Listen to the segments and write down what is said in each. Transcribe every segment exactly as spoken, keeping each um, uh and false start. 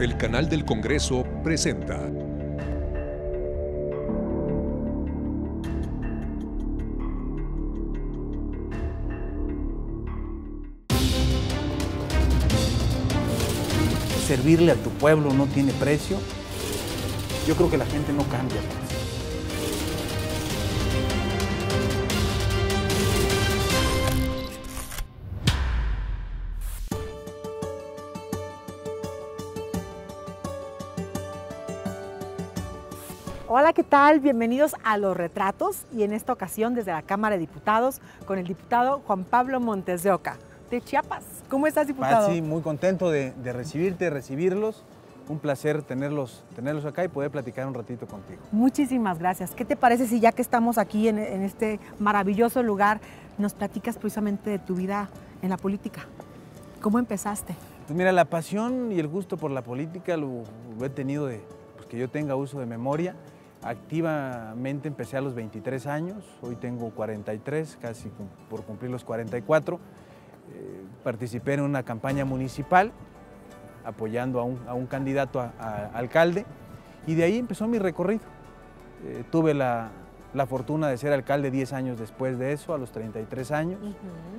El canal del Congreso presenta. Servirle a tu pueblo no tiene precio. Yo creo que la gente no cambia. Hola, ¿qué tal? Bienvenidos a Los Retratos y en esta ocasión desde la Cámara de Diputados con el diputado Juan Pablo Montes de Oca, de Chiapas. ¿Cómo estás, diputado? Sí, muy contento de, de recibirte, recibirlos. Un placer tenerlos, tenerlos acá y poder platicar un ratito contigo. Muchísimas gracias. ¿Qué te parece si ya que estamos aquí en, en este maravilloso lugar, nos platicas precisamente de tu vida en la política? ¿Cómo empezaste? Pues mira, la pasión y el gusto por la política lo, lo he tenido de pues, que yo tenga uso de memoria. Activamente empecé a los veintitrés años, hoy tengo cuarenta y tres, casi por cumplir los cuarenta y cuatro. Eh, participé en una campaña municipal apoyando a un, a un candidato a, a alcalde y de ahí empezó mi recorrido. Eh, tuve la, la fortuna de ser alcalde diez años después de eso, a los treinta y tres años, uh-huh.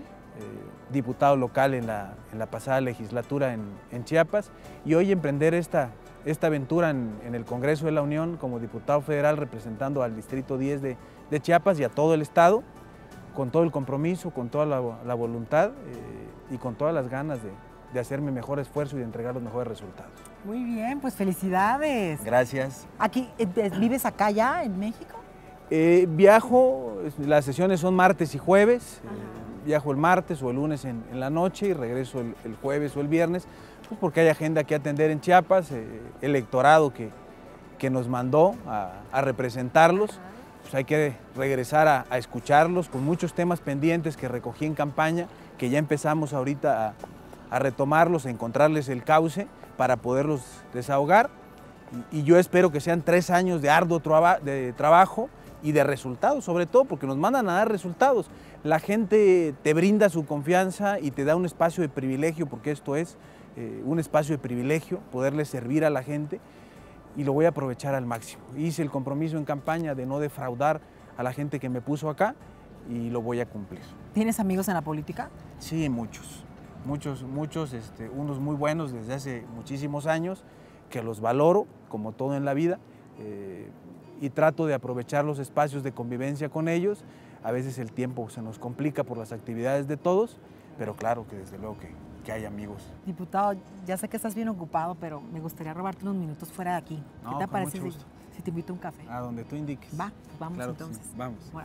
eh, diputado local en la, en la pasada legislatura en, en Chiapas y hoy emprender esta, esta aventura en, en el Congreso de la Unión como diputado federal representando al Distrito diez de, de Chiapas y a todo el estado, con todo el compromiso, con toda la, la voluntad eh, y con todas las ganas de de hacer mi mejor esfuerzo y de entregar los mejores resultados. Muy bien, pues felicidades. Gracias. Aquí, ¿vives acá ya en México? Eh, viajo, las sesiones son martes y jueves, eh, viajo el martes o el lunes en, en la noche y regreso el, el jueves o el viernes, pues porque hay agenda que atender en Chiapas, eh, electorado que, que nos mandó a, a representarlos, pues hay que regresar a, a escucharlos con muchos temas pendientes que recogí en campaña, que ya empezamos ahorita a a retomarlos, a encontrarles el cauce para poderlos desahogar. Y, y yo espero que sean tres años de arduo traba, de trabajo y de resultados, sobre todo porque nos mandan a dar resultados. La gente te brinda su confianza y te da un espacio de privilegio, porque esto es eh, un espacio de privilegio, poderle servir a la gente, y lo voy a aprovechar al máximo. Hice el compromiso en campaña de no defraudar a la gente que me puso acá y lo voy a cumplir. ¿Tienes amigos en la política? Sí, muchos. Muchos, muchos, este, unos muy buenos desde hace muchísimos años, que los valoro, como todo en la vida, eh, y trato de aprovechar los espacios de convivencia con ellos. A veces el tiempo se nos complica por las actividades de todos, pero claro que desde luego que, que hay amigos. Diputado, ya sé que estás bien ocupado, pero me gustaría robarte unos minutos fuera de aquí. ¿Qué no, te parece si, si te invito a un café? A donde tú indiques. Va, pues vamos claro entonces. Sí. Vamos. Bueno.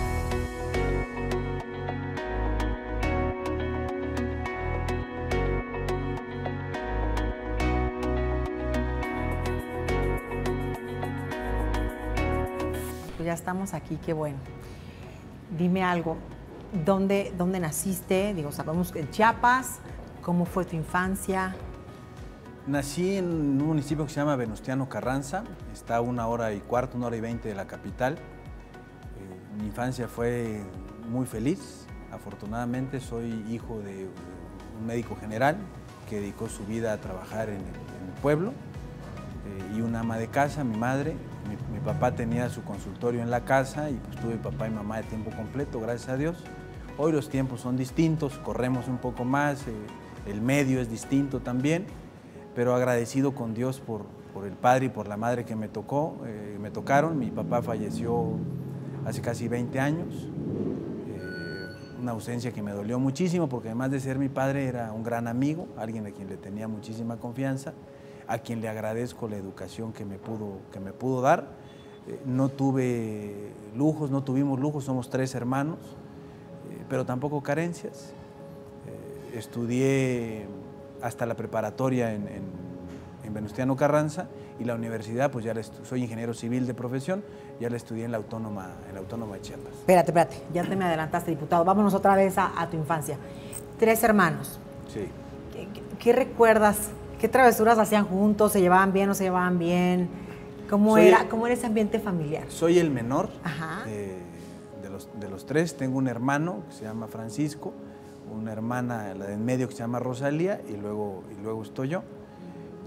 Ya estamos aquí, qué bueno. Dime algo, ¿dónde, dónde naciste? Digo, sabemos en Chiapas, ¿cómo fue tu infancia? Nací en un municipio que se llama Venustiano Carranza, está a una hora y cuarto, una hora y veinte de la capital. Eh, mi infancia fue muy feliz, afortunadamente soy hijo de un médico general que dedicó su vida a trabajar en el, en el pueblo eh, y una ama de casa, mi madre. Mi, mi papá tenía su consultorio en la casa y pues tuve papá y mamá de tiempo completo, gracias a Dios. Hoy los tiempos son distintos, corremos un poco más, eh, el medio es distinto también, pero agradecido con Dios por, por el padre y por la madre que me tocó, eh, me tocaron. Mi papá falleció hace casi veinte años, eh, una ausencia que me dolió muchísimo porque además de ser mi padre era un gran amigo, alguien a quien le tenía muchísima confianza, a quien le agradezco la educación que me pudo, que me pudo dar. Eh, no tuve lujos, no tuvimos lujos, somos tres hermanos, eh, pero tampoco carencias. Eh, estudié hasta la preparatoria en, en, en Venustiano Carranza y la universidad, pues ya la soy ingeniero civil de profesión, ya la estudié en la Autónoma, en la Autónoma de Chiapas. Espérate, espérate, ya te me adelantaste, diputado. Vámonos otra vez a, a tu infancia. Tres hermanos. Sí. ¿Qué, qué, qué recuerdas? ¿Qué travesuras hacían juntos? ¿Se llevaban bien o se llevaban bien? ¿Cómo, era, ¿cómo era ese ambiente familiar? Soy el menor eh, de, los, de los tres. Tengo un hermano que se llama Francisco, una hermana, la de en medio, que se llama Rosalía, y luego, y luego estoy yo. Eh,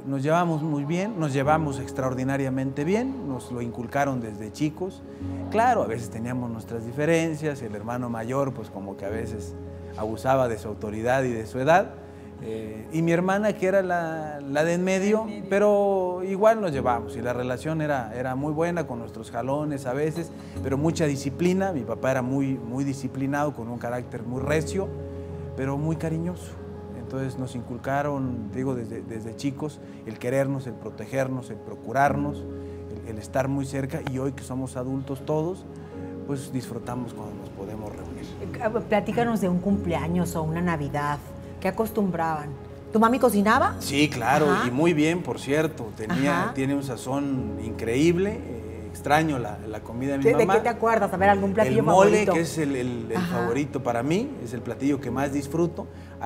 nos llevamos muy bien, nos llevamos extraordinariamente bien, nos lo inculcaron desde chicos. Claro, a veces teníamos nuestras diferencias, el hermano mayor pues como que a veces abusaba de su autoridad y de su edad, eh, y mi hermana que era la, la de en medio, pero igual nos llevamos y la relación era, era muy buena con nuestros jalones a veces, pero mucha disciplina. Mi papá era muy, muy disciplinado, con un carácter muy recio, pero muy cariñoso. Entonces nos inculcaron, digo, desde, desde chicos, el querernos, el protegernos, el procurarnos, el, el estar muy cerca, y hoy que somos adultos todos, pues disfrutamos cuando nos podemos reunir. Platícanos de un cumpleaños o una Navidad. ¿Qué acostumbraban? ¿Tu mami cocinaba? Sí, claro, Ajá. y muy bien, por cierto. Tenía, tiene un sazón increíble. Eh, extraño la, la comida de mi ¿De, mamá. ¿De qué te acuerdas? A ver, algún platillo El mole, favorito. que es el, el, el favorito para mí, es el platillo que más disfruto.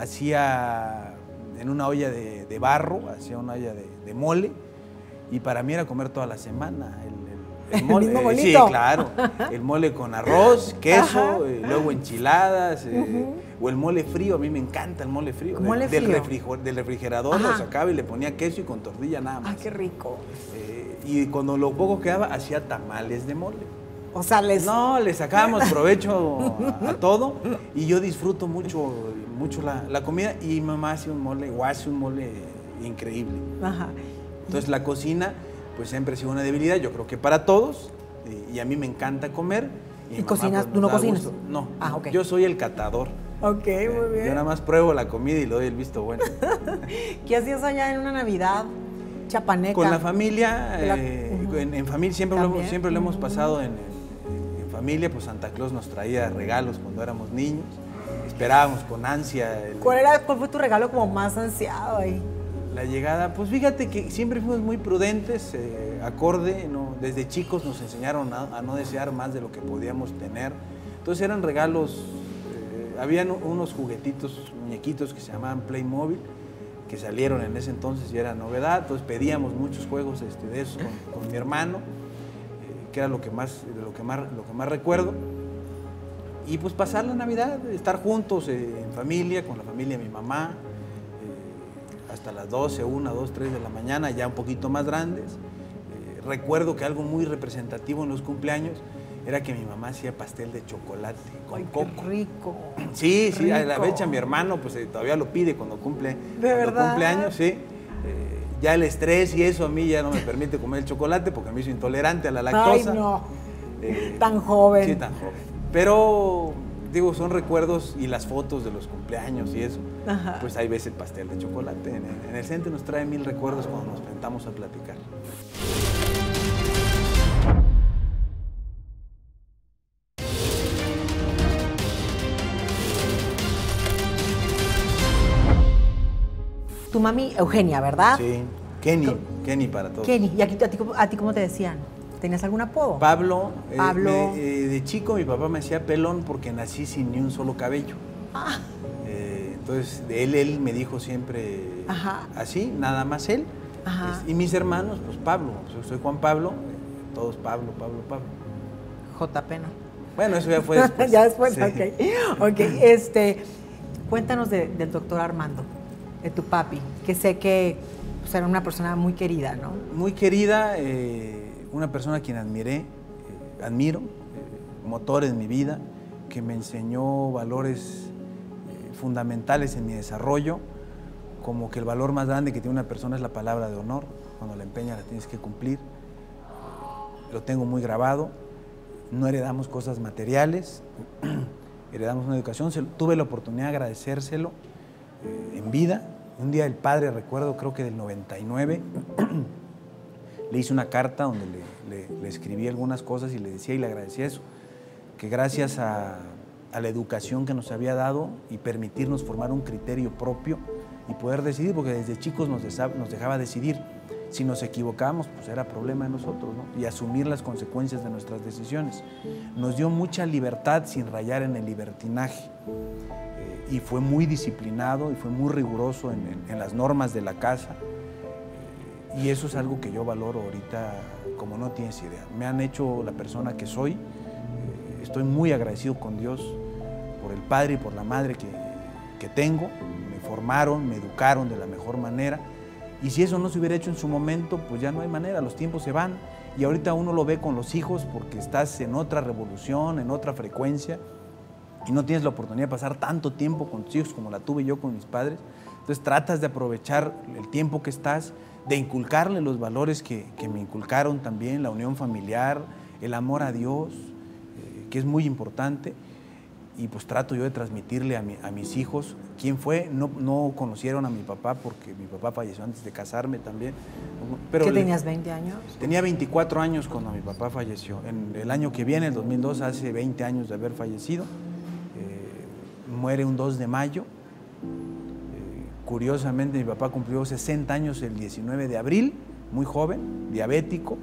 Hacía en una olla de, de barro, hacía una olla de, de mole, y para mí era comer toda la semana. El, el, el mole, ¿El mismo eh, sí, bolito? claro. El mole con arroz, queso, eh, luego enchiladas, eh, uh-huh. o el mole frío. A mí me encanta el mole frío. ¿Mole del, frío? Del, refriger, del refrigerador Ajá. lo sacaba y le ponía queso y con tortilla nada más. ¡Ay, qué rico! Eh, y cuando lo poco quedaba, hacía tamales de mole. O sea, les... No, le sacábamos provecho a, a todo, y yo disfruto mucho, mucho la, la comida, y mi mamá hace un mole, o hace un mole increíble. Ajá. Entonces la cocina, pues siempre ha sido una debilidad, yo creo que para todos, y, y a mí me encanta comer. ¿Y, ¿Y cocinas? Pues, ¿Tú no da cocinas? gusto. No, ah, no okay. Yo soy el catador. Ok, eh, muy bien. Yo nada más pruebo la comida y le doy el visto bueno. ¿Qué hacías allá en una Navidad chapaneca? Con la familia, la... eh, uh-huh. en, en familia siempre lo, hemos, siempre lo hemos pasado en, en, en familia, pues Santa Claus nos traía regalos cuando éramos niños, esperábamos con ansia. El, ¿Cuál, era, ¿Cuál fue tu regalo como más ansiado ahí? La llegada, pues fíjate que siempre fuimos muy prudentes, eh, acorde, ¿no? Desde chicos nos enseñaron a, a no desear más de lo que podíamos tener, entonces eran regalos, eh, habían unos juguetitos, muñequitos que se llamaban Playmobil, que salieron en ese entonces y era novedad, entonces pedíamos muchos juegos este, de esos con, con mi hermano, eh, que era lo que, más, lo, que más, lo que más recuerdo, y pues pasar la Navidad, estar juntos eh, en familia, con la familia de mi mamá, eh, hasta las doce, una, dos, tres de la mañana, ya un poquito más grandes. Eh, recuerdo que algo muy representativo en los cumpleaños era que mi mamá hacía pastel de chocolate con Ay, coco. Qué rico. Sí, sí, rico. A la fecha mi hermano pues eh, todavía lo pide cuando cumple, ¿De cuando verdad? cumple años, sí. Eh, ya el estrés y eso a mí ya no me permite comer el chocolate porque me hizo intolerante a la lactosa. Ay, no. Eh, tan joven. Sí, tan joven. Pero, digo, son recuerdos y las fotos de los cumpleaños y eso. Ajá. Pues ahí ves el pastel de chocolate. En el, en el centro nos trae mil recuerdos cuando nos sentamos a platicar. Tu mami, Eugenia, ¿verdad? Sí, Kenny, Kenny para todos. Kenny. ¿Y aquí, a, ti, a ti cómo te decían? ¿Tenías algún apodo? Pablo. Eh, Pablo. Me, eh, de chico mi papá me decía pelón porque nací sin ni un solo cabello. Ah. Eh, entonces, de él, él me dijo siempre Ajá. así, nada más él. Ajá. Es, y mis hermanos, pues Pablo. Pues, soy Juan Pablo, eh, todos Pablo, Pablo, Pablo. J. Pena. Bueno, eso ya fue después. ya después, sí. ok. Ok, este, cuéntanos de, del doctor Armando, de tu papi, que sé que pues, era una persona muy querida, ¿no? Muy querida, eh, una persona a quien admiré, eh, admiro, eh, motor en mi vida, que me enseñó valores eh, fundamentales en mi desarrollo, como que el valor más grande que tiene una persona es la palabra de honor. Cuando la empeñas la tienes que cumplir. Lo tengo muy grabado. No heredamos cosas materiales, heredamos una educación. Tuve la oportunidad de agradecérselo eh, en vida. Un día el padre, recuerdo, creo que del noventa y nueve, le hice una carta donde le, le, le escribí algunas cosas y le decía y le agradecía eso, que gracias a, a la educación que nos había dado y permitirnos formar un criterio propio y poder decidir, porque desde chicos nos, nos dejaba decidir. Si nos equivocábamos, pues era problema de nosotros, ¿no? Y asumir las consecuencias de nuestras decisiones. Nos dio mucha libertad sin rayar en el libertinaje. Eh, y fue muy disciplinado y fue muy riguroso en, en, en las normas de la casa. Eh, y eso es algo que yo valoro ahorita como no tienes idea. Me han hecho la persona que soy. Eh, estoy muy agradecido con Dios por el padre y por la madre que, que tengo. Me formaron, me educaron de la mejor manera. Y si eso no se hubiera hecho en su momento, pues ya no hay manera, los tiempos se van. Y ahorita uno lo ve con los hijos porque estás en otra revolución, en otra frecuencia, y no tienes la oportunidad de pasar tanto tiempo con tus hijos como la tuve yo con mis padres. Entonces tratas de aprovechar el tiempo que estás, de inculcarle los valores que, que me inculcaron también, la unión familiar, el amor a Dios, eh, que es muy importante. Y pues trato yo de transmitirle a, mi, a mis hijos quién fue. No, no conocieron a mi papá porque mi papá falleció antes de casarme también. Pero ¿Qué le, tenías, veinte años? Tenía veinticuatro años cuando mi papá falleció. En el año que viene, el dos mil dos, hace veinte años de haber fallecido. Eh, muere un dos de mayo. Eh, curiosamente, mi papá cumplió sesenta años el diecinueve de abril, muy joven, diabético.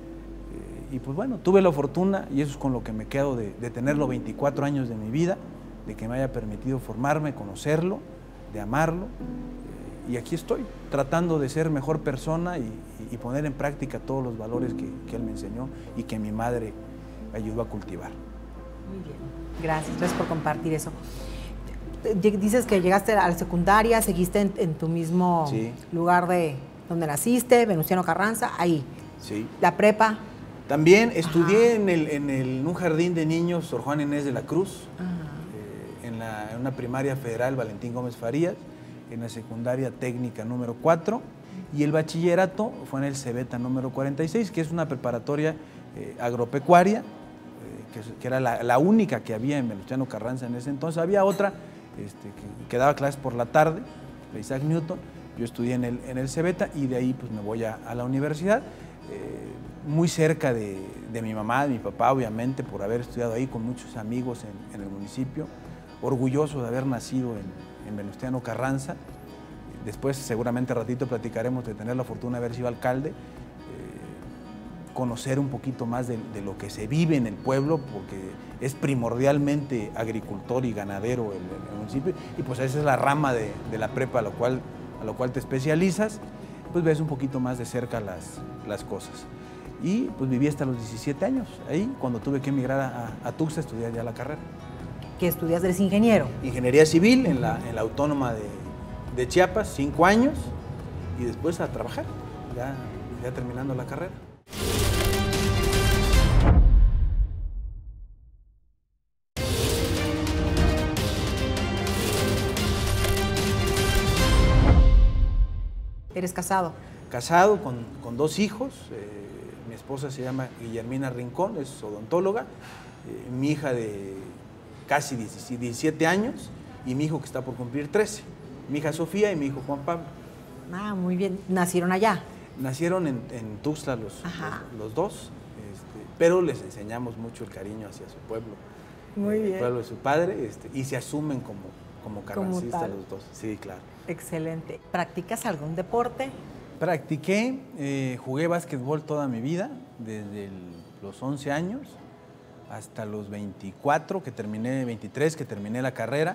Y pues bueno, tuve la fortuna, y eso es con lo que me quedo, de, de tenerlo veinticuatro años de mi vida, de que me haya permitido formarme, conocerlo, de amarlo. Eh, y aquí estoy, tratando de ser mejor persona y, y poner en práctica todos los valores que, que él me enseñó y que mi madre ayudó a cultivar. Muy bien, gracias, gracias por compartir eso. Dices que llegaste a la secundaria, seguiste en, en tu mismo sí. lugar de donde naciste, Venustiano Carranza, ahí. Sí. La prepa. También estudié en, el, en, el, en un jardín de niños, Sor Juana Inés de la Cruz, eh, en, la, en una primaria federal, Valentín Gómez Farías, en la secundaria técnica número cuatro, y el bachillerato fue en el Cebeta número cuarenta y seis, que es una preparatoria eh, agropecuaria, eh, que, que era la, la única que había en Venustiano Carranza en ese entonces. Había otra este, que, que daba clases por la tarde, de Isaac Newton. Yo estudié en el, en el Cebeta y de ahí pues me voy a, a la universidad. Eh, muy cerca de, de mi mamá, de mi papá, obviamente, por haber estudiado ahí con muchos amigos en, en el municipio, orgulloso de haber nacido en, en Venustiano Carranza. Después, seguramente, ratito platicaremos de tener la fortuna de haber sido alcalde, eh, conocer un poquito más de, de lo que se vive en el pueblo, porque es primordialmente agricultor y ganadero el, el municipio, y pues esa es la rama de, de la prepa a la cual, a la cual te especializas, pues ves un poquito más de cerca las, las cosas. Y pues viví hasta los diecisiete años, ahí cuando tuve que emigrar a, a Tuxtla a estudiar ya la carrera. ¿Qué estudias? ¿Eres ingeniero? Ingeniería civil en la, en la Autónoma de, de Chiapas, cinco años, y después a trabajar, ya, ya terminando la carrera. ¿Eres casado? Casado con, con dos hijos. Eh, mi esposa se llama Guillermina Rincón, es odontóloga. Eh, mi hija de casi diecisiete años y mi hijo que está por cumplir trece. Mi hija Sofía y mi hijo Juan Pablo. Ah, muy bien. ¿Nacieron allá? Nacieron en, en Tuxtla los, los, los dos, este, pero les enseñamos mucho el cariño hacia su pueblo. Muy bien. El pueblo de su padre, este, y se asumen como, como carrancistas los dos. Sí, claro. Excelente. ¿Practicas algún deporte? Practiqué, eh, jugué básquetbol toda mi vida, desde el, los once años hasta los veinticuatro, que terminé, veintitrés, que terminé la carrera.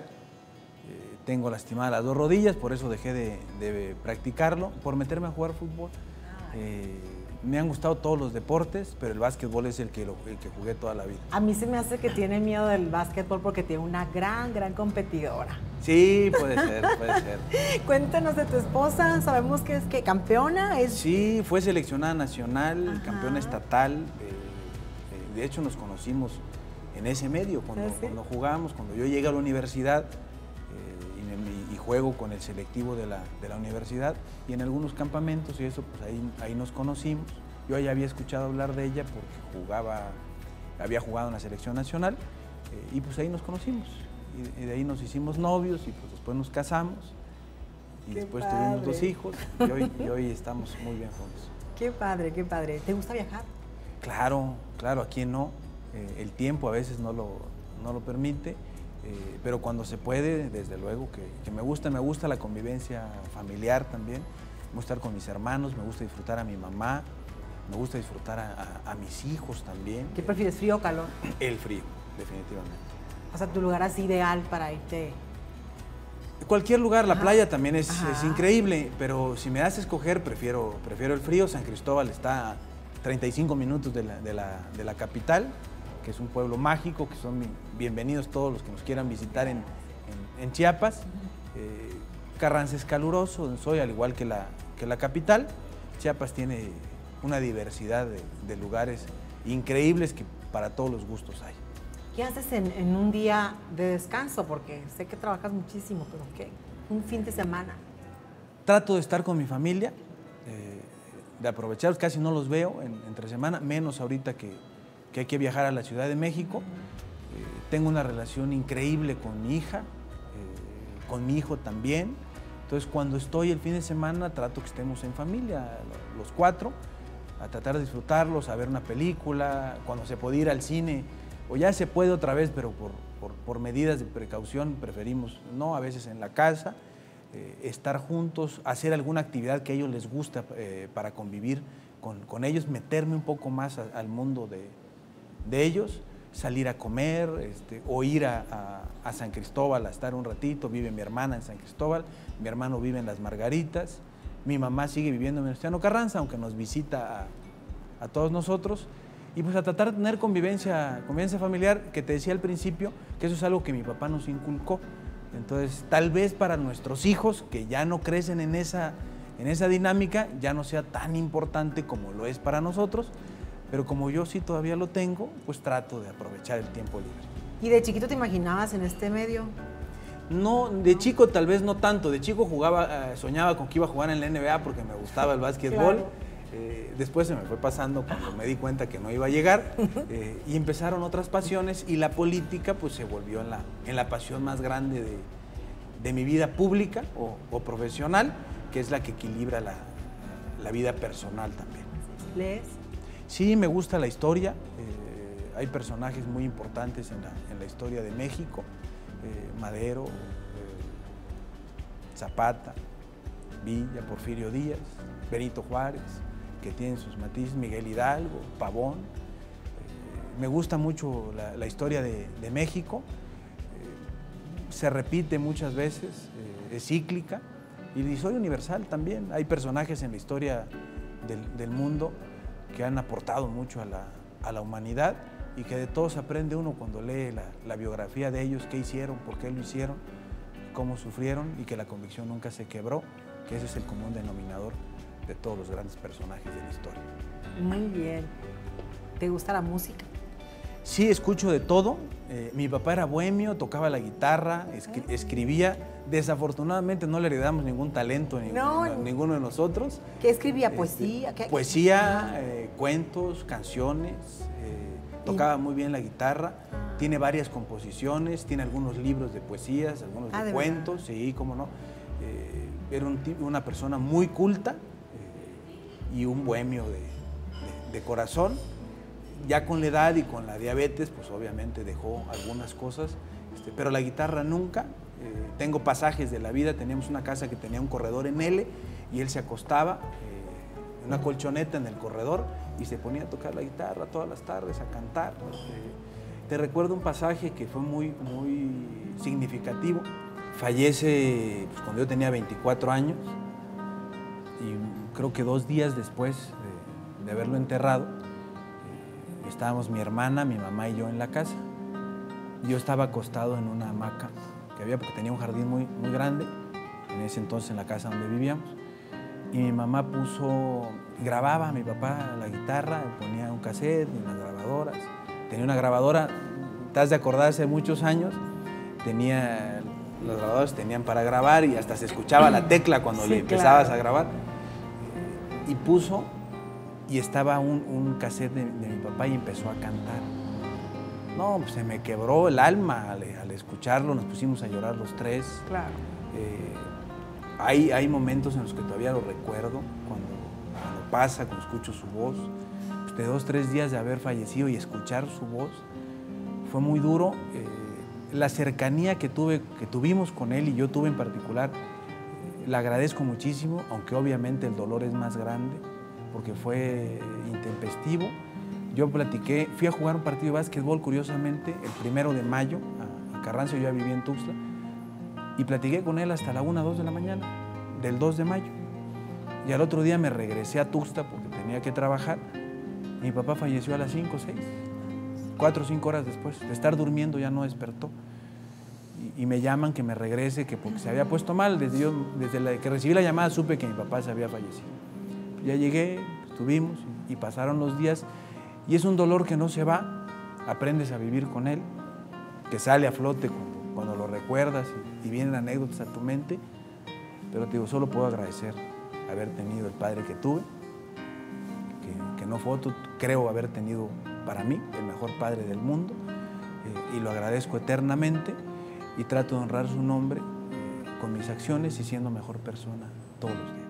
Eh, tengo lastimadas las dos rodillas, por eso dejé de, de practicarlo, por meterme a jugar fútbol. Eh, me han gustado todos los deportes, pero el básquetbol es el que, lo, el que jugué toda la vida. A mí se me hace que tiene miedo del básquetbol porque tiene una gran, gran competidora. Sí, puede ser, puede ser. Cuéntanos de tu esposa, sabemos que es que campeona. Es... Sí, fue seleccionada nacional, Ajá. campeona estatal. Eh, eh, de hecho, nos conocimos en ese medio, cuando, ¿Sí? cuando jugábamos, cuando yo llegué a la universidad eh, y, me, y juego con el selectivo de la, de la universidad, y en algunos campamentos y eso, pues ahí, ahí nos conocimos. Yo ya había escuchado hablar de ella porque jugaba, había jugado en la selección nacional, eh, y pues ahí nos conocimos. Y, y de ahí nos hicimos novios y pues después nos casamos y Qué después padre. tuvimos dos hijos y hoy, y hoy estamos muy bien juntos. Qué padre, qué padre. ¿Te gusta viajar? Claro, claro, ¿a quién no? Eh, el tiempo a veces no lo, no lo permite, eh, pero cuando se puede, desde luego que, que me gusta, me gusta la convivencia familiar también, me gusta estar con mis hermanos, me gusta disfrutar a mi mamá, me gusta disfrutar a, a, a mis hijos también. ¿Qué prefieres, frío o calor? El frío, definitivamente. O sea, tu lugar es ideal para irte. Cualquier lugar, la Ajá. playa también es, Ajá. es increíble, pero si me das a escoger, prefiero, prefiero el frío. San Cristóbal está a treinta y cinco minutos de la, de, la, de la capital, que es un pueblo mágico, que son bienvenidos todos los que nos quieran visitar en, en, en Chiapas. Eh, Carranza es caluroso, donde soy, al igual que la, que la capital. Chiapas tiene una diversidad de, de lugares increíbles que para todos los gustos hay. ¿Qué haces en, en un día de descanso? Porque sé que trabajas muchísimo, pero ¿qué? Un fin de semana. Trato de estar con mi familia, eh, de aprovechar, casi no los veo en, entre semana, menos ahorita que, que hay que viajar a la Ciudad de México. Eh, tengo una relación increíble con mi hija, eh, con mi hijo también. Entonces, cuando estoy el fin de semana, trato que estemos en familia, los cuatro, a tratar de disfrutarlos, a ver una película, cuando se puede ir al cine, o ya se puede otra vez, pero por, por, por medidas de precaución preferimos no, a veces en la casa, eh, estar juntos, hacer alguna actividad que a ellos les gusta eh, para convivir con, con ellos, meterme un poco más a, al mundo de, de ellos, salir a comer, este, o ir a, a, a San Cristóbal a estar un ratito. Vive mi hermana en San Cristóbal, mi hermano vive en Las Margaritas, mi mamá sigue viviendo en Venustiano Carranza, aunque nos visita a, a todos nosotros. Y pues a tratar de tener convivencia, convivencia familiar, que te decía al principio, que eso es algo que mi papá nos inculcó. Entonces, tal vez para nuestros hijos, que ya no crecen en esa, en esa dinámica, ya no sea tan importante como lo es para nosotros, pero como yo sí todavía lo tengo, pues trato de aprovechar el tiempo libre. ¿Y de chiquito te imaginabas en este medio? No, de chico tal vez no tanto. De chico jugaba, eh, soñaba con que iba a jugar en la N B A porque me gustaba el básquetbol. Claro. Eh, después se me fue pasando cuando me di cuenta que no iba a llegar, eh, y empezaron otras pasiones, y la política pues se volvió en la, en la pasión más grande de, de mi vida pública o, o profesional, que es la que equilibra la, la vida personal también. ¿Lees? Sí, me gusta la historia. Eh, hay personajes muy importantes en la, en la historia de México, eh, Madero, eh, Zapata, Villa, Porfirio Díaz, Benito Juárez, que tienen sus matices, Miguel Hidalgo, Pavón. Eh, me gusta mucho la, la historia de, de México. Eh, se repite muchas veces, eh, es cíclica, y la historia universal también. Hay personajes en la historia del, del mundo que han aportado mucho a la, a la humanidad, y que de todos aprende uno cuando lee la, la biografía de ellos, qué hicieron, por qué lo hicieron, cómo sufrieron, y que la convicción nunca se quebró, que ese es el común denominador de todos los grandes personajes de la historia. Muy bien. ¿Te gusta la música? Sí, escucho de todo. Eh, mi papá era bohemio, tocaba la guitarra, escri escribía. Desafortunadamente no le heredamos ningún talento, ni, no. ni, ninguno de nosotros. ¿Qué escribía? ¿Poesía? Este, ¿Qué? Poesía, eh, cuentos, canciones. Eh, tocaba muy bien la guitarra. Tiene varias composiciones, tiene algunos libros de poesías, algunos ah, de, de cuentos, verdad. sí, cómo no. Eh, era un, una persona muy culta, eh, y un bohemio de, de, de corazón. Ya con la edad y con la diabetes, pues obviamente dejó algunas cosas, este, pero la guitarra nunca. Eh, tengo pasajes de la vida. Teníamos una casa que tenía un corredor en L, y él se acostaba eh, en una colchoneta en el corredor y se ponía a tocar la guitarra todas las tardes, a cantar. Eh, te recuerdo un pasaje que fue muy, muy significativo. Fallece pues, cuando yo tenía veinticuatro años, y creo que dos días después de, de haberlo enterrado, estábamos mi hermana, mi mamá y yo en la casa. Yo estaba acostado en una hamaca que había, porque tenía un jardín muy, muy grande, en ese entonces en la casa donde vivíamos. Y mi mamá puso, grababa a mi papá la guitarra, ponía un cassette, unas grabadoras. Tenía una grabadora, te has de acordar, hace muchos años, tenía, los grabadores tenían para grabar, y hasta se escuchaba la tecla cuando sí, le empezabas claro. a grabar. Y puso, y estaba un, un cassette de, de mi papá, y empezó a cantar. No, pues se me quebró el alma al, al escucharlo, nos pusimos a llorar los tres. Claro. Eh, hay, hay momentos en los que todavía lo recuerdo, cuando, cuando pasa, cuando escucho su voz. Pues de dos, tres días de haber fallecido y escuchar su voz, fue muy duro. Eh, la cercanía que, tuve, que tuvimos con él, y yo tuve en particular, eh, la agradezco muchísimo, aunque obviamente el dolor es más grande, porque fue intempestivo. Yo platiqué, fui a jugar un partido de básquetbol, curiosamente, el primero de mayo, a, a Carranza. Yo ya vivía en Tuxtla, y platiqué con él hasta la una, dos de la mañana, del dos de mayo. Y al otro día me regresé a Tuxtla porque tenía que trabajar, y mi papá falleció a las cinco, seis, cuatro o cinco horas después. De estar durmiendo ya no despertó. y, y me llaman que me regrese, que porque se había puesto mal. Desde, yo, desde la, que recibí la llamada supe que mi papá se había fallecido. Ya llegué, estuvimos y, y pasaron los días y es un dolor que no se va, aprendes a vivir con él, que sale a flote cuando, cuando lo recuerdas y, y vienen anécdotas a tu mente, pero te digo, solo puedo agradecer haber tenido el padre que tuve, que, que no fue otro, creo haber tenido para mí el mejor padre del mundo, eh, y lo agradezco eternamente y trato de honrar su nombre eh, con mis acciones y siendo mejor persona todos los días.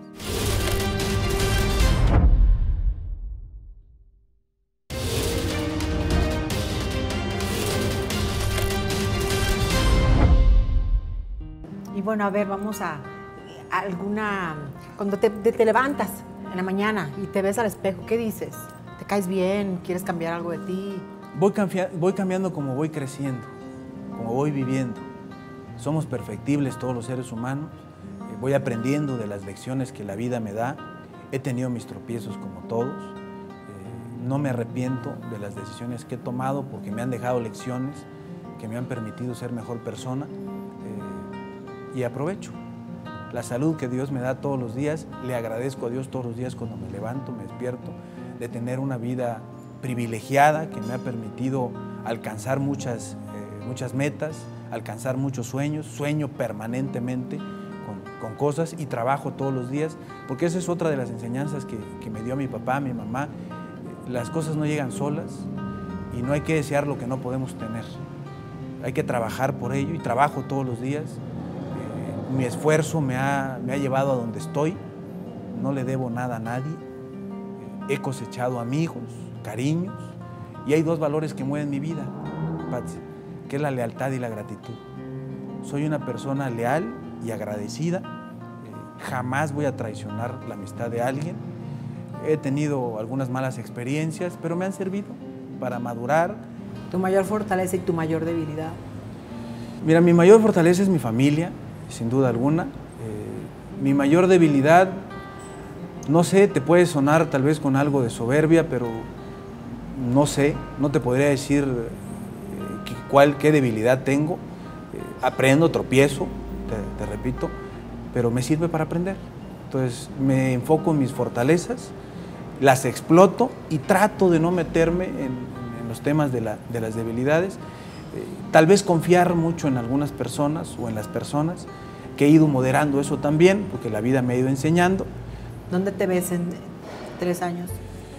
Y bueno, a ver, vamos a, a alguna... Cuando te, te, te levantas en la mañana y te ves al espejo, ¿qué dices? ¿Te caes bien? ¿Quieres cambiar algo de ti? Voy, voy cambiando como voy creciendo, como voy viviendo. Somos perfectibles todos los seres humanos. Eh, voy aprendiendo de las lecciones que la vida me da. He tenido mis tropiezos como todos. Eh, no me arrepiento de las decisiones que he tomado porque me han dejado lecciones que me han permitido ser mejor persona. Eh, y aprovecho la salud que Dios me da todos los días. Le agradezco a Dios todos los días cuando me levanto, me despierto, de tener una vida privilegiada que me ha permitido alcanzar muchas, eh, muchas metas, alcanzar muchos sueños, sueño permanentemente con, con cosas y trabajo todos los días, porque esa es otra de las enseñanzas que, que me dio mi papá, mi mamá. Las cosas no llegan solas y no hay que desear lo que no podemos tener. Hay que trabajar por ello y trabajo todos los días. Eh, mi esfuerzo me ha, me ha llevado a donde estoy, no le debo nada a nadie. He cosechado amigos, cariños, y hay dos valores que mueven mi vida, Patsy, que es la lealtad y la gratitud. Soy una persona leal y agradecida, eh, jamás voy a traicionar la amistad de alguien. He tenido algunas malas experiencias, pero me han servido para madurar. ¿Tu mayor fortaleza y tu mayor debilidad? Mira, mi mayor fortaleza es mi familia, sin duda alguna. Eh, mi mayor debilidad, no sé, te puede sonar tal vez con algo de soberbia, pero no sé, no te podría decir eh, qué, cuál, qué debilidad tengo. Eh, aprendo, tropiezo, te, te repito, pero me sirve para aprender. Entonces me enfoco en mis fortalezas, las exploto y trato de no meterme en, en los temas de, la, de las debilidades. Eh, tal vez confiar mucho en algunas personas o en las personas, que he ido moderando eso también, porque la vida me ha ido enseñando. ¿Dónde te ves en tres años?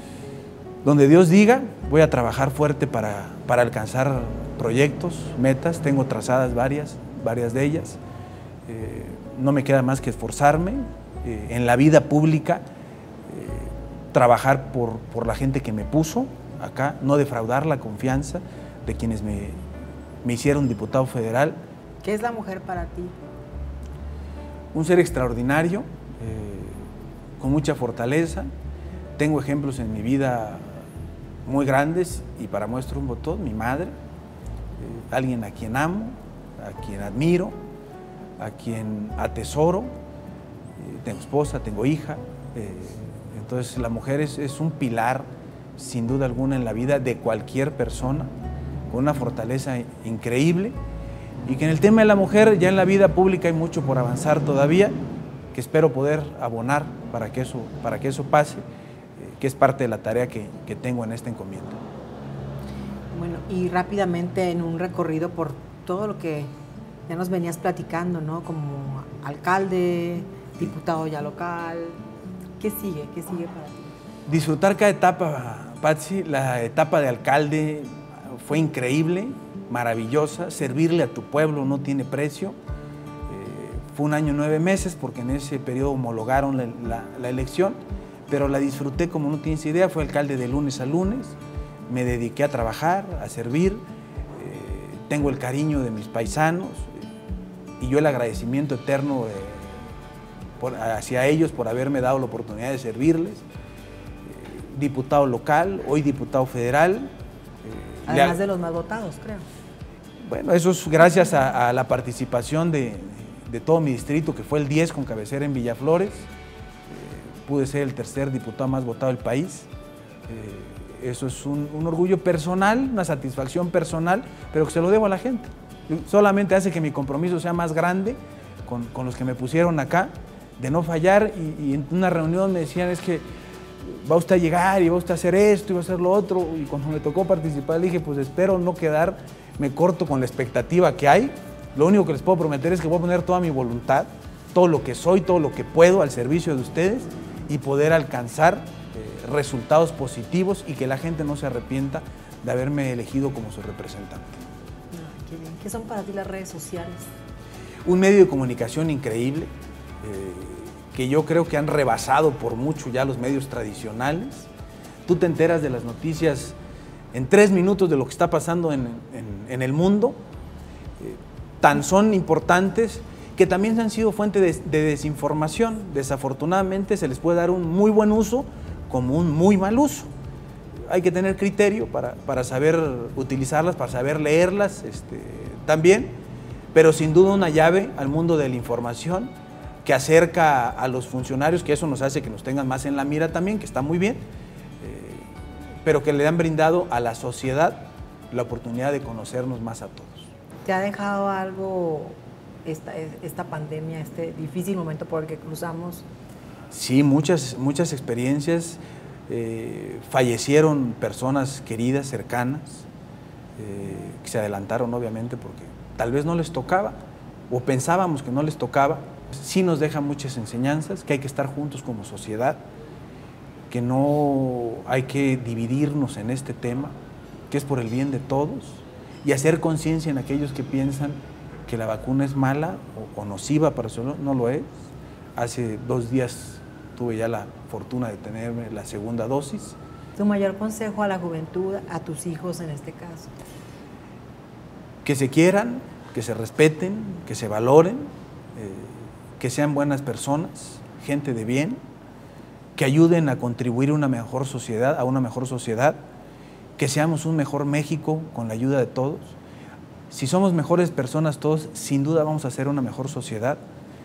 Donde Dios diga, voy a trabajar fuerte para, para alcanzar proyectos, metas. Tengo trazadas varias, varias de ellas. Eh, no me queda más que esforzarme eh, en la vida pública, eh, trabajar por, por la gente que me puso acá, no defraudar la confianza de quienes me, me hicieron diputado federal. ¿Qué es la mujer para ti? Un ser extraordinario, eh, con mucha fortaleza. Tengo ejemplos en mi vida muy grandes y para muestra un botón, mi madre, eh, alguien a quien amo, a quien admiro, a quien atesoro. Eh, tengo esposa, tengo hija, eh, entonces la mujer es, es un pilar sin duda alguna en la vida de cualquier persona, con una fortaleza increíble, y que en el tema de la mujer ya en la vida pública hay mucho por avanzar todavía, que espero poder abonar para que eso, para que eso pase, eh, que es parte de la tarea que, que tengo en esta encomienda. Bueno, y rápidamente en un recorrido por todo lo que ya nos venías platicando, ¿no? Como alcalde, diputado ya local, ¿qué sigue? ¿Qué sigue para ti? Disfrutar cada etapa, Patsy. La etapa de alcalde fue increíble, maravillosa. Servirle a tu pueblo no tiene precio. Fue un año nueve meses porque en ese periodo homologaron la, la, la elección, pero la disfruté como no tienes idea. Fui alcalde de lunes a lunes, me dediqué a trabajar, a servir, eh, tengo el cariño de mis paisanos eh, y yo el agradecimiento eterno eh, por, hacia ellos por haberme dado la oportunidad de servirles. Eh, diputado local, hoy diputado federal. Eh, Además le, de los más votados, creo. Bueno, eso es gracias a, a la participación de de todo mi distrito, que fue el diez con cabecera en Villaflores. Eh, pude ser el tercer diputado más votado del país. Eh, eso es un, un orgullo personal, una satisfacción personal, pero que se lo debo a la gente. Solamente hace que mi compromiso sea más grande con, con los que me pusieron acá, de no fallar, y, y en una reunión me decían, es que va usted a llegar y va usted a hacer esto y va a hacer lo otro, y cuando me tocó participar dije, pues espero no quedarme corto con la expectativa que hay. Lo único que les puedo prometer es que voy a poner toda mi voluntad, todo lo que soy, todo lo que puedo al servicio de ustedes y poder alcanzar eh, resultados positivos y que la gente no se arrepienta de haberme elegido como su representante. Ay, qué bien. ¿Qué son para ti las redes sociales? Un medio de comunicación increíble, eh, que yo creo que han rebasado por mucho ya los medios tradicionales. Tú te enteras de las noticias en tres minutos de lo que está pasando en, en, en el mundo. Eh, tan son importantes que también han sido fuente de, de desinformación. Desafortunadamente se les puede dar un muy buen uso como un muy mal uso. Hay que tener criterio para, para saber utilizarlas, para saber leerlas este, también, pero sin duda una llave al mundo de la información que acerca a los funcionarios, que eso nos hace que nos tengan más en la mira también, que está muy bien, eh, pero que le han brindado a la sociedad la oportunidad de conocernos más a todos. ¿Te ha dejado algo esta, esta pandemia, este difícil momento por el que cruzamos? Sí, muchas, muchas experiencias. Eh, fallecieron personas queridas, cercanas, eh, que se adelantaron obviamente porque tal vez no les tocaba o pensábamos que no les tocaba. Sí nos deja muchas enseñanzas, que hay que estar juntos como sociedad, que no hay que dividirnos en este tema, que es por el bien de todos, y hacer conciencia en aquellos que piensan que la vacuna es mala o, o nociva para su salud. No lo es. Hace dos días tuve ya la fortuna de tener la segunda dosis. ¿Tu mayor consejo a la juventud, a tus hijos en este caso? Que se quieran, que se respeten, que se valoren, eh, que sean buenas personas, gente de bien, que ayuden a contribuir a una mejor sociedad, a una mejor sociedad, que seamos un mejor México con la ayuda de todos. Si somos mejores personas todos, sin duda vamos a ser una mejor sociedad.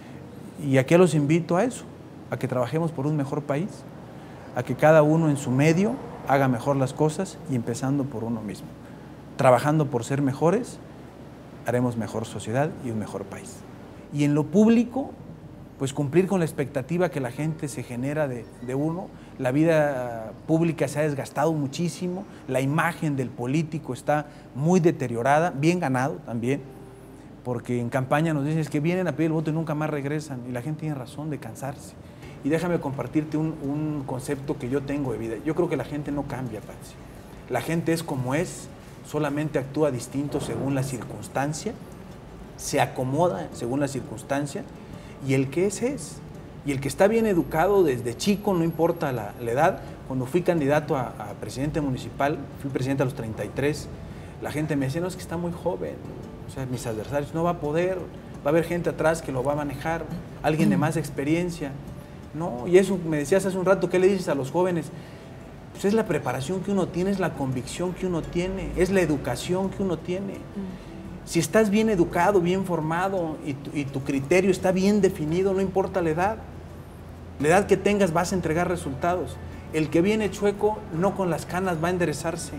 Y aquí los invito a eso, a que trabajemos por un mejor país, a que cada uno en su medio haga mejor las cosas y empezando por uno mismo. Trabajando por ser mejores, haremos mejor sociedad y un mejor país. Y en lo público, pues cumplir con la expectativa que la gente se genera de, de uno. La vida pública se ha desgastado muchísimo, la imagen del político está muy deteriorada, bien ganado también, porque en campaña nos dicen que vienen a pedir el voto y nunca más regresan, y la gente tiene razón de cansarse. Y déjame compartirte un, un concepto que yo tengo de vida. Yo creo que la gente no cambia, Patsy. La gente es como es, solamente actúa distinto según la circunstancia, se acomoda según la circunstancia, y el que es, es. Y el que está bien educado desde chico, no importa la, la edad. Cuando fui candidato a, a presidente municipal, fui presidente a los treinta y tres, la gente me decía, no, es que está muy joven, o sea, mis adversarios, no va a poder, va a haber gente atrás que lo va a manejar, alguien de más experiencia. No, y eso me decías hace un rato, ¿qué le dices a los jóvenes? Pues es la preparación que uno tiene, es la convicción que uno tiene, es la educación que uno tiene. Si estás bien educado, bien formado y tu, y tu criterio está bien definido, no importa la edad. La edad que tengas vas a entregar resultados. El que viene chueco, no con las canas va a enderezarse.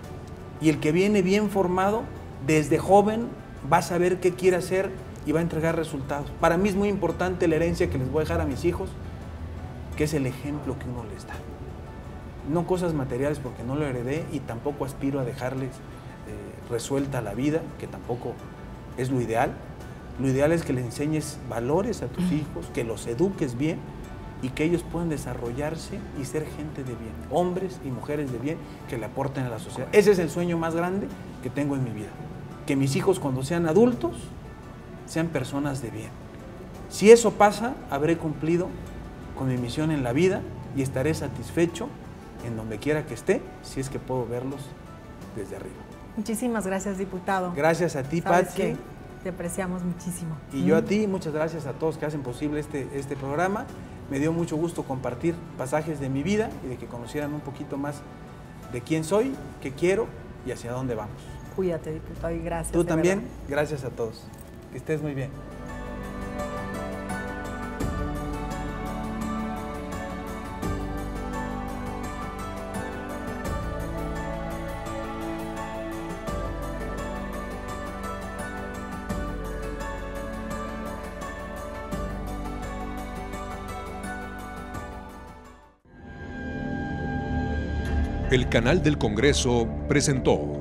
Y el que viene bien formado, desde joven va a saber qué quiere hacer y va a entregar resultados. Para mí es muy importante la herencia que les voy a dejar a mis hijos, que es el ejemplo que uno les da. No cosas materiales porque no lo heredé y tampoco aspiro a dejarles eh, resuelta la vida, que tampoco es lo ideal. Lo ideal es que les enseñes valores a tus hijos, que los eduques bien y que ellos puedan desarrollarse y ser gente de bien, hombres y mujeres de bien que le aporten a la sociedad. Ese es el sueño más grande que tengo en mi vida, que mis hijos cuando sean adultos sean personas de bien. Si eso pasa, habré cumplido con mi misión en la vida y estaré satisfecho en donde quiera que esté, si es que puedo verlos desde arriba. Muchísimas gracias, diputado. Gracias a ti, Sabes Patsy. que te apreciamos muchísimo. Y yo a ti, muchas gracias a todos que hacen posible este, este programa. Me dio mucho gusto compartir pasajes de mi vida y de que conocieran un poquito más de quién soy, qué quiero y hacia dónde vamos. Cuídate, diputado, y gracias. Tú también, verdad. gracias a todos. Que estés muy bien. El canal del Congreso presentó